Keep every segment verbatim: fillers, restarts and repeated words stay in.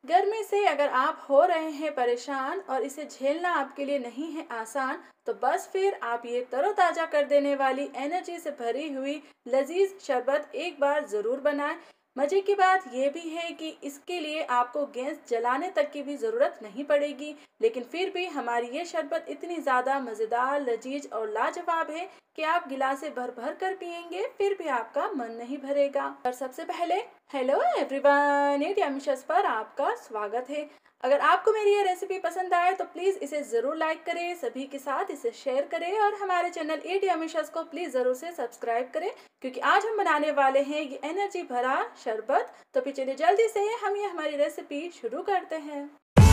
गर्मी से अगर आप हो रहे हैं परेशान और इसे झेलना आपके लिए नहीं है आसान, तो बस फिर आप ये तरोताज़ा कर देने वाली एनर्जी से भरी हुई लजीज शरबत एक बार ज़रूर बनाएं। मज़े की बात यह भी है कि इसके लिए आपको गैस जलाने तक की भी ज़रूरत नहीं पड़ेगी, लेकिन फिर भी हमारी ये शरबत इतनी ज़्यादा मज़ेदार, लजीज और लाजवाब है कि आप गिलासे भर भर कर पियेंगे फिर भी आपका मन नहीं भरेगा। और सबसे पहले हेलो एवरीवन, इट यमिशस पर आपका स्वागत है। अगर आपको मेरी ये रेसिपी पसंद आए तो प्लीज़ इसे ज़रूर लाइक करें, सभी के साथ इसे शेयर करें और हमारे चैनल इट यमिशस को प्लीज़ ज़रूर से सब्सक्राइब करें, क्योंकि आज हम बनाने वाले हैं ये एनर्जी भरा शरबत। तो फिर चलिए जल्दी से हम ये हमारी रेसिपी शुरू करते हैं।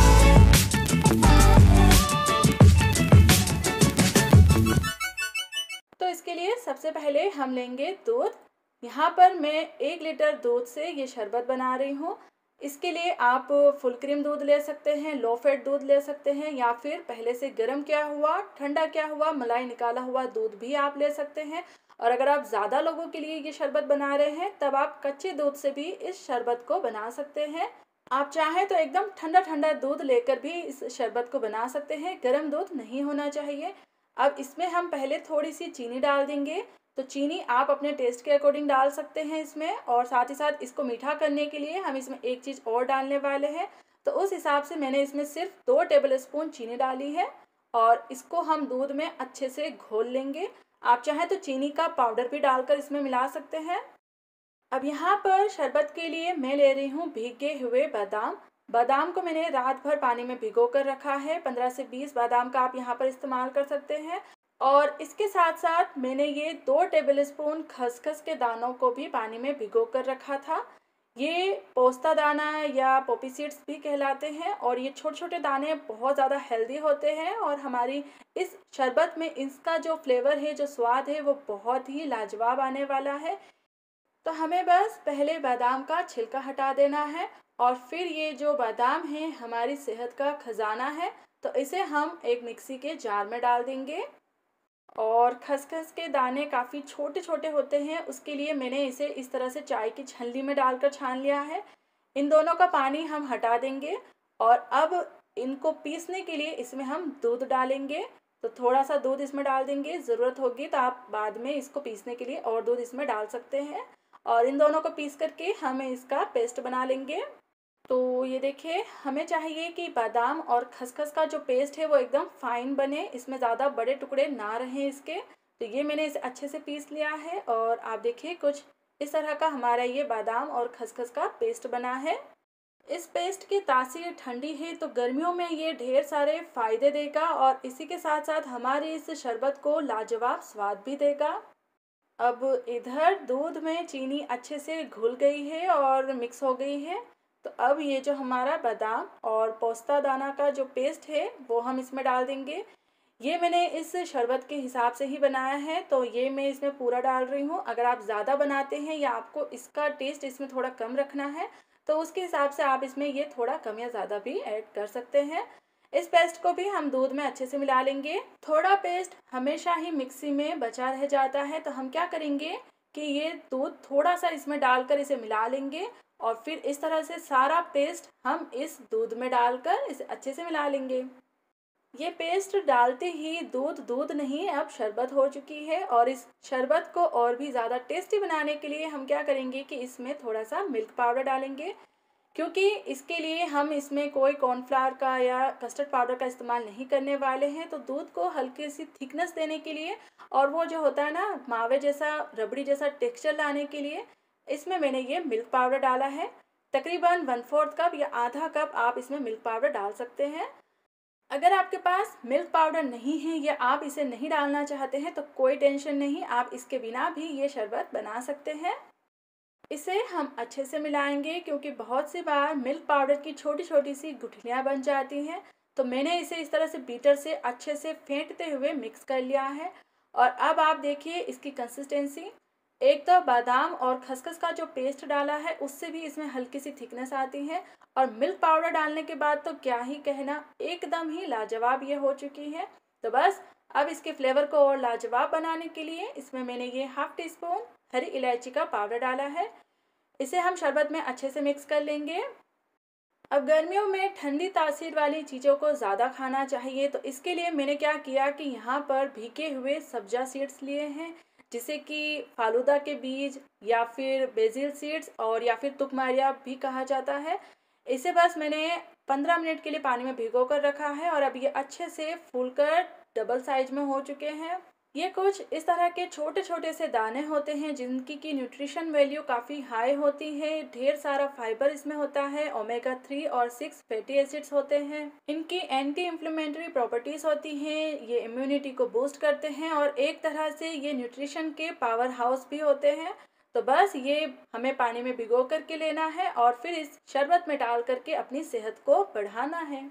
तो इसके लिए सबसे पहले हम लेंगे दूध। यहाँ पर मैं एक लीटर दूध से ये शरबत बना रही हूँ। इसके लिए आप फुल क्रीम दूध ले सकते हैं, लो फैट दूध ले सकते हैं, या फिर पहले से गर्म किया हुआ, ठंडा किया हुआ, मलाई निकाला हुआ दूध भी आप ले सकते हैं। और अगर आप ज़्यादा लोगों के लिए ये शरबत बना रहे हैं तब आप कच्चे दूध से भी इस शरबत को बना सकते हैं। आप चाहें तो एकदम ठंडा ठंडा दूध लेकर भी इस शरबत को बना सकते हैं, गर्म दूध नहीं होना चाहिए। अब इसमें हम पहले थोड़ी सी चीनी डाल देंगे। तो चीनी आप अपने टेस्ट के अकॉर्डिंग डाल सकते हैं इसमें, और साथ ही साथ इसको मीठा करने के लिए हम इसमें एक चीज़ और डालने वाले हैं। तो उस हिसाब से मैंने इसमें सिर्फ दो टेबल स्पून चीनी डाली है और इसको हम दूध में अच्छे से घोल लेंगे। आप चाहें तो चीनी का पाउडर भी डालकर इसमें मिला सकते हैं। अब यहाँ पर शरबत के लिए मैं ले रही हूँ भीगे हुए बादाम। बादाम को मैंने रात भर पानी में भिगो कर रखा है। पंद्रह से बीस बादाम का आप यहाँ पर इस्तेमाल कर सकते हैं। और इसके साथ साथ मैंने ये दो टेबल स्पून खसखस के दानों को भी पानी में भिगो कर रखा था। ये पोस्ता दाना या पोपी सीड्स भी कहलाते हैं और ये छोटे छोटे दाने बहुत ज़्यादा हेल्दी होते हैं और हमारी इस शरबत में इसका जो फ्लेवर है, जो स्वाद है, वो बहुत ही लाजवाब आने वाला है। तो हमें बस पहले बादाम का छिलका हटा देना है और फिर ये जो बादाम है हमारी सेहत का खजाना है, तो इसे हम एक मिक्सी के जार में डाल देंगे। और खसखस के दाने काफ़ी छोटे छोटे होते हैं, उसके लिए मैंने इसे इस तरह से चाय की छलनी में डालकर छान लिया है। इन दोनों का पानी हम हटा देंगे और अब इनको पीसने के लिए इसमें हम दूध डालेंगे। तो थोड़ा सा दूध इसमें डाल देंगे, ज़रूरत होगी तो आप बाद में इसको पीसने के लिए और दूध इसमें डाल सकते हैं। और इन दोनों को पीस करके हम इसका पेस्ट बना लेंगे। तो ये देखिए, हमें चाहिए कि बादाम और खसखस का जो पेस्ट है वो एकदम फाइन बने, इसमें ज़्यादा बड़े टुकड़े ना रहें इसके। तो ये मैंने इसे अच्छे से पीस लिया है और आप देखिए कुछ इस तरह का हमारा ये बादाम और खसखस का पेस्ट बना है। इस पेस्ट की तासीर ठंडी है तो गर्मियों में ये ढेर सारे फ़ायदे देगा और इसी के साथ साथ हमारी इस शरबत को लाजवाब स्वाद भी देगा। अब इधर दूध में चीनी अच्छे से घुल गई है और मिक्स हो गई है। तो अब ये जो हमारा बादाम और पोस्ता दाना का जो पेस्ट है वो हम इसमें डाल देंगे। ये मैंने इस शरबत के हिसाब से ही बनाया है, तो ये मैं इसमें पूरा डाल रही हूँ। अगर आप ज़्यादा बनाते हैं या आपको इसका टेस्ट इसमें थोड़ा कम रखना है तो उसके हिसाब से आप इसमें ये थोड़ा कम या ज़्यादा भी ऐड कर सकते हैं। इस पेस्ट को भी हम दूध में अच्छे से मिला लेंगे। थोड़ा पेस्ट हमेशा ही मिक्सी में बचा रह जाता है, तो हम क्या करेंगे कि ये दूध थोड़ा सा इसमें डालकर इसे मिला लेंगे और फिर इस तरह से सारा पेस्ट हम इस दूध में डालकर इसे अच्छे से मिला लेंगे। ये पेस्ट डालते ही दूध दूध नहीं, अब शरबत हो चुकी है। और इस शरबत को और भी ज़्यादा टेस्टी बनाने के लिए हम क्या करेंगे कि इसमें थोड़ा सा मिल्क पाउडर डालेंगे, क्योंकि इसके लिए हम इसमें कोई कॉर्नफ्लावर का या कस्टर्ड पाउडर का इस्तेमाल नहीं करने वाले हैं। तो दूध को हल्की सी थिकनेस देने के लिए और वो जो होता है ना मावे जैसा, रबड़ी जैसा टेक्सचर लाने के लिए इसमें मैंने ये मिल्क पाउडर डाला है। तकरीबन वन फोर्थ कप या आधा कप आप इसमें मिल्क पाउडर डाल सकते हैं। अगर आपके पास मिल्क पाउडर नहीं है या आप इसे नहीं डालना चाहते हैं तो कोई टेंशन नहीं, आप इसके बिना भी ये शरबत बना सकते हैं। इसे हम अच्छे से मिलाएंगे क्योंकि बहुत सी बार मिल्क पाउडर की छोटी छोटी सी गुठलियाँ बन जाती हैं। तो मैंने इसे इस तरह से बीटर से अच्छे से फेंटते हुए मिक्स कर लिया है। और अब आप देखिए इसकी कंसिस्टेंसी, एक तो बादाम और खसखस का जो पेस्ट डाला है उससे भी इसमें हल्की सी थिकनेस आती है और मिल्क पाउडर डालने के बाद तो क्या ही कहना, एकदम ही लाजवाब ये हो चुकी है। तो बस अब इसके फ्लेवर को और लाजवाब बनाने के लिए इसमें मैंने ये हाफ टी स्पून हरी इलायची का पाउडर डाला है। इसे हम शरबत में अच्छे से मिक्स कर लेंगे। अब गर्मियों में ठंडी तासीर वाली चीज़ों को ज़्यादा खाना चाहिए, तो इसके लिए मैंने क्या किया कि यहाँ पर भीगे हुए सब्जा सीड्स लिए हैं, जिसे कि फालूदा के बीज या फिर बेसिल सीड्स और या फिर तुकमारिया भी कहा जाता है। इसे बस मैंने पंद्रह मिनट के लिए पानी में भिगो कर रखा है और अब ये अच्छे से फूलकर डबल साइज में हो चुके हैं। ये कुछ इस तरह के छोटे छोटे से दाने होते हैं जिनकी की न्यूट्रिशन वैल्यू काफ़ी हाई होती है। ढेर सारा फाइबर इसमें होता है, ओमेगा थ्री और सिक्स फैटी एसिड्स होते हैं। इनकी एंटी इन्फ्लेमेटरी प्रॉपर्टीज़ होती हैं, ये इम्यूनिटी को बूस्ट करते हैं और एक तरह से ये न्यूट्रिशन के पावर हाउस भी होते हैं। तो बस ये हमें पानी में भिगो करके लेना है और फिर इस शरबत में डाल करके अपनी सेहत को बढ़ाना है।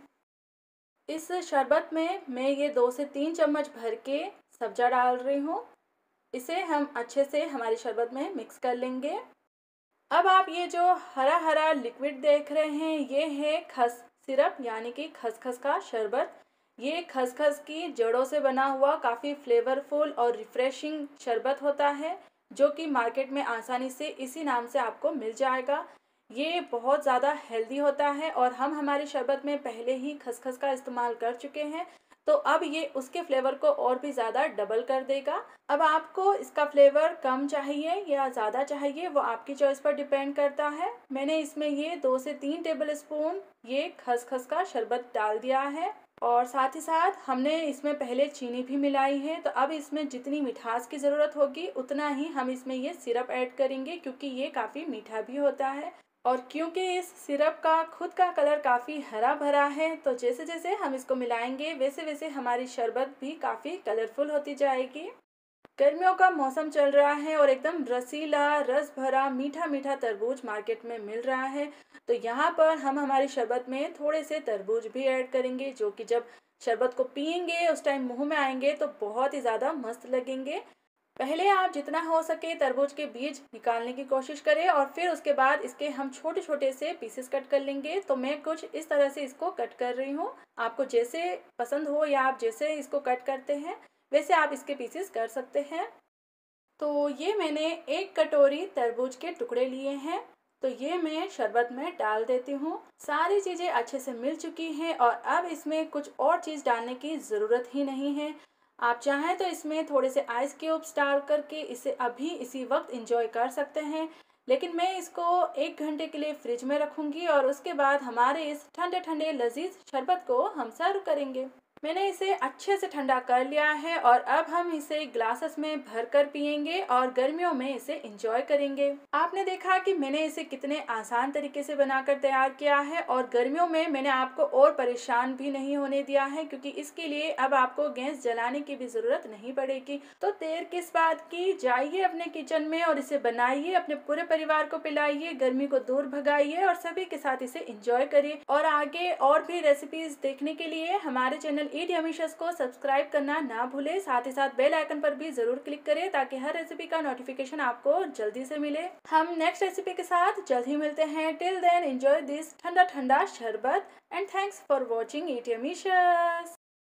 इस शरबत में मैं ये दो से तीन चम्मच भर के सब्जा डाल रही हूँ। इसे हम अच्छे से हमारी शरबत में मिक्स कर लेंगे। अब आप ये जो हरा हरा लिक्विड देख रहे हैं, ये है खस सिरप यानी कि खसखस का शरबत। ये खसखस की जड़ों से बना हुआ काफ़ी फ्लेवरफुल और रिफ्रेशिंग शरबत होता है, जो कि मार्केट में आसानी से इसी नाम से आपको मिल जाएगा। ये बहुत ज़्यादा हेल्दी होता है और हम हमारी शरबत में पहले ही खसखस का इस्तेमाल कर चुके हैं, तो अब ये उसके फ्लेवर को और भी ज़्यादा डबल कर देगा। अब आपको इसका फ्लेवर कम चाहिए या ज़्यादा चाहिए, वो आपकी चॉइस पर डिपेंड करता है। मैंने इसमें ये दो से तीन टेबल स्पून ये खसखस का शरबत डाल दिया है और साथ ही साथ हमने इसमें पहले चीनी भी मिलाई है। तो अब इसमें जितनी मिठास की ज़रूरत होगी उतना ही हम इसमें ये सिरप ऐड करेंगे, क्योंकि ये काफ़ी मीठा भी होता है और क्योंकि इस सिरप का खुद का कलर काफ़ी हरा भरा है, तो जैसे जैसे हम इसको मिलाएंगे वैसे वैसे हमारी शरबत भी काफ़ी कलरफुल होती जाएगी। गर्मियों का मौसम चल रहा है और एकदम रसीला, रस भरा, मीठा मीठा तरबूज मार्केट में मिल रहा है। तो यहाँ पर हम हमारी शरबत में थोड़े से तरबूज भी ऐड करेंगे, जो कि जब शरबत को पियेंगे उस टाइम मुंह में आएंगे तो बहुत ही ज़्यादा मस्त लगेंगे। पहले आप जितना हो सके तरबूज के बीज निकालने की कोशिश करें और फिर उसके बाद इसके हम छोटे छोटे से पीसेस कट कर लेंगे। तो मैं कुछ इस तरह से इसको कट कर रही हूँ। आपको जैसे पसंद हो या आप जैसे इसको कट करते हैं वैसे आप इसके पीसेस कर सकते हैं। तो ये मैंने एक कटोरी तरबूज के टुकड़े लिए हैं, तो ये मैं शरबत में डाल देती हूँ। सारी चीज़ें अच्छे से मिल चुकी हैं और अब इसमें कुछ और चीज़ डालने की ज़रूरत ही नहीं है। आप चाहें तो इसमें थोड़े से आइस क्यूब्स डाल करके इसे अभी इसी वक्त एंजॉय कर सकते हैं, लेकिन मैं इसको एक घंटे के लिए फ्रिज में रखूँगी और उसके बाद हमारे इस ठंडे ठंडे लजीज शरबत को हम सर्व करेंगे। मैंने इसे अच्छे से ठंडा कर लिया है और अब हम इसे ग्लासेस में भरकर पियेंगे और गर्मियों में इसे एंजॉय करेंगे। आपने देखा कि मैंने इसे कितने आसान तरीके से बनाकर तैयार किया है और गर्मियों में मैंने आपको और परेशान भी नहीं होने दिया है, क्योंकि इसके लिए अब आपको गैस जलाने की भी ज़रूरत नहीं पड़ेगी। तो देर किस बात की, जाइए अपने किचन में और इसे बनाइए, अपने पूरे परिवार को पिलाइए, गर्मी को दूर भगाइए और सभी के साथ इसे एंजॉय करिए। और आगे और भी रेसिपीज़ देखने के लिए हमारे चैनल ईट यम्मीशस को सब्सक्राइब करना ना भूले। साथ ही साथ बेल आइकन पर भी जरूर क्लिक करें ताकि हर रेसिपी का नोटिफिकेशन आपको जल्दी से मिले। हम नेक्स्ट रेसिपी के साथ जल्द ही मिलते हैं। टिल देन एंजॉय दिस ठंडा ठंडा शरबत and thanks for watching eat यम्मीशस।